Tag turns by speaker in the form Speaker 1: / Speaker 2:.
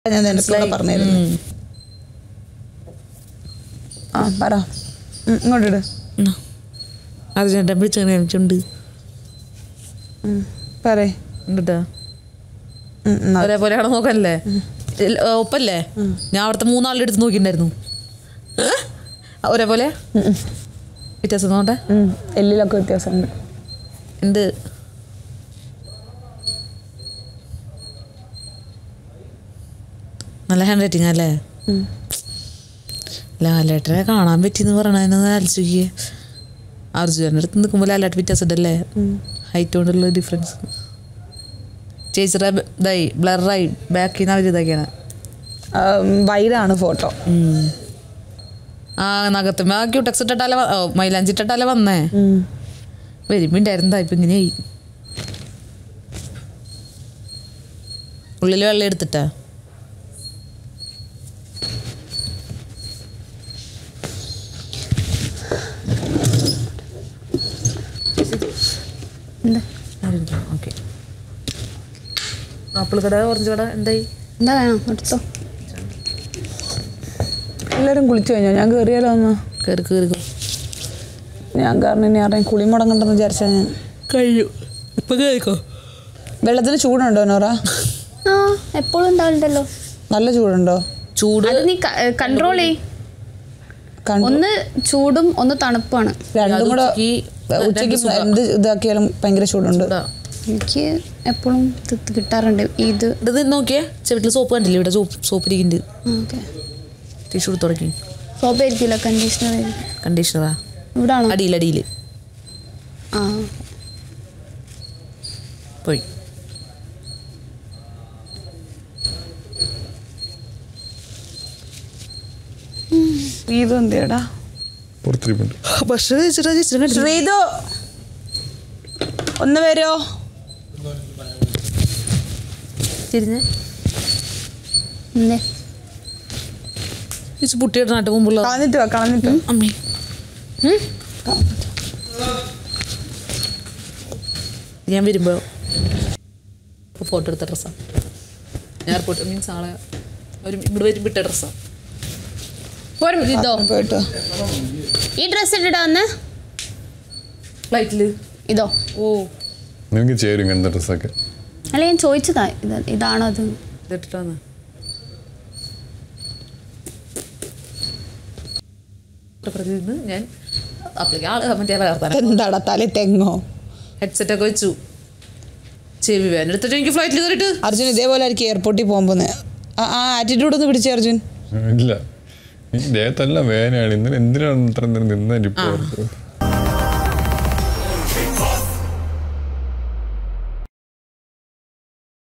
Speaker 1: ഞാൻ നിനക്ക് പറഞ്ഞിരുന്നു. ആ പറ ഇങ്ങോട്ടിട്.
Speaker 2: അർജന്റീന വിളിച്ചുണ്ട് പറയട്ടാ ഒരേപോലെയാണോ നോക്കാനല്ലേ ഒപ്പല്ലേ? ഞാൻ അവിടുത്തെ 3 ആളുടെ അടുത്ത് നോക്കിണ്ടായിരുന്നു. ഒരേപോലെ വ്യത്യാസം നോട്ടെ
Speaker 1: എല്ലിലൊക്കെ വ്യത്യാസമുണ്ട്.
Speaker 2: എന്ത് നല്ല ഹാൻഡ് റൈറ്റിംഗ് അല്ലേ? ലാലേട്ടനെ കാണാൻ പറ്റിയെന്ന് പറയണ ആലോചിക്കുക. അർജുൻ്റെ അടുത്ത് നിൽക്കുമ്പോൾ ലാലേട്ട് വ്യത്യാസം ഉണ്ടല്ലേ? ഹൈറ്റ് കൊണ്ടുള്ള ഡിഫറൻസ്. ചേച്ചിയുടെ ഇതായി ബ്ലറായി ബാക്കിൽ നിന്ന് അവരിതൊക്കെയാണ്.
Speaker 1: വൈഡാണ് ഫോട്ടോ.
Speaker 2: ആ നഗത്തുമ്പോ ക്യൂടെക്സ് ഇട്ടിട്ടാലേ മൈലാഞ്ചി ഇട്ടിട്ടാലേ വന്നേ. വരുമ്പോണ്ടായിരുന്നതാ ഇപ്പൊ ഇങ്ങനെയായി. ഉള്ളിൽ വെള്ളം എടുത്തിട്ടാ ഓക്കെ. ആപ്പിൾ കട ഓറഞ്ച് കട എന്തായി?
Speaker 1: എന്താ വേണം എടുത്തോ. എല്ലാവരും കുളിച്ചു കഴിഞ്ഞോ? ഞാൻ കയറിയാലോ ഒന്ന്.
Speaker 2: കയറി കയറി
Speaker 1: ഞാൻ കാരണം ഇനി ആരെയും കുളി മുടങ്ങണ്ടെന്ന് വിചാരിച്ചാ ഞാൻ
Speaker 2: കഴിയും. ഇപ്പൊ കയറിക്കോ.
Speaker 1: വെള്ളത്തിന് ചൂടുണ്ടോ നോറ?
Speaker 3: ആ എപ്പോഴും ഉണ്ടാവില്ലല്ലോ.
Speaker 1: നല്ല ചൂടുണ്ടോ?
Speaker 2: ചൂട്
Speaker 3: നീ കൺട്രോൾ ചെയ്. ഒന്ന് ചൂടും ഒന്ന് തണുപ്പാണ്.
Speaker 1: രണ്ടും കൂടെ ഉച്ചക്ക് എന്ത് ഇതാക്കിയാലും ഭയങ്കര ചൂടുണ്ട്.
Speaker 3: എനിക്ക് എപ്പോഴും കിട്ടാറുണ്ട്. ഇത്
Speaker 2: നോക്കിയേ ചെവിട്ടിൽ സോപ്പ് കണ്ടില്ലേ? ഇവിടെ സോപ്പ് ഇരിക്കുന്നുണ്ട്. ടിഷ്യൂ തുടങ്ങി.
Speaker 3: സോപ്പ് ആയിരിക്കില്ല, കണ്ടീഷണർ.
Speaker 2: കണ്ടീഷണറാ
Speaker 3: ഇവിടെ ആണോ?
Speaker 2: അടിയിൽ
Speaker 3: ആ
Speaker 2: പോയി.
Speaker 1: ശ്രീതു എന്തേടാ? ശ്രീതു ഒന്ന് വരുമോ?
Speaker 2: തിരിഞ്ഞ് പുട്ടിയുടെ നാട്ടു മുമ്പുള്ള
Speaker 1: കളഞ്ഞിട്ട്
Speaker 2: അമ്മേ ഞാൻ വരുമ്പോ ഫോട്ടോ എടുത്ത ഡ്രസ്സാണ്. ഞാൻ എയർപോർട്ട് മീൻസ് ആളെ ഒരു ഇവിടെ വരും വിട്ട ഡ്രസ്സാണ്.
Speaker 1: പോയിട്ടോ.
Speaker 3: ഈ ഡ്രസ് ഇട്ടിട്ടാ വന്ന്
Speaker 2: ഫ്ലൈറ്റില്
Speaker 3: ഇതോ?
Speaker 2: ഓ
Speaker 4: നിനക്ക് ചേരും ഇങ്ങനത്തെ ഡ്രസ്സൊക്കെ.
Speaker 3: അല്ല ഞാൻ ചോദിച്ചതാ ഇതാണോ അത്
Speaker 2: ഇതിട്ടിട്ടാന്ന്. ഞാൻ
Speaker 1: എന്താടാ തല തെങ്ങോ?
Speaker 2: ഹെഡ്സെറ്റ് ഒക്കെ വെച്ചു. ചെവി വേദന എടുത്തിട്ട് എനിക്ക് ഫ്ലൈറ്റിൽ കയറിയിട്ട്
Speaker 1: അർജുൻ ഇതേപോലെ ആയിരിക്കും എയർപോർട്ടിൽ പോകുമ്പോ ആ ആറ്റിറ്റ്യൂഡ് ഒന്ന് പിടിച്ചേ അർജുൻ.
Speaker 4: ഇല്ല ദേഹത്തെല്ലാം വേദനയാണ്. ഇന്നലെ എന്തിനാണ് ഇത്ര നിന്നിപ്പോ